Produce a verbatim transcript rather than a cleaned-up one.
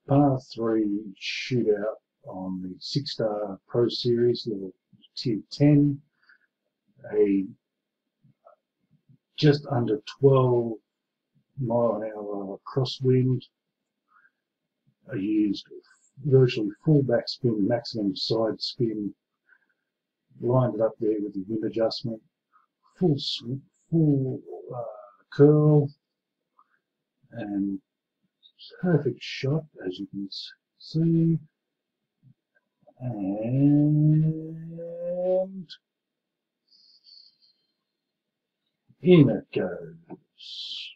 par three shootout on the Six Star Pro Series, level tier ten. A just under twelve mile an hour crosswind. I used virtually full backspin, maximum side spin. Lined it up there with the wind adjustment. Full full uh, curl and perfect shot, as you can see. And in it goes.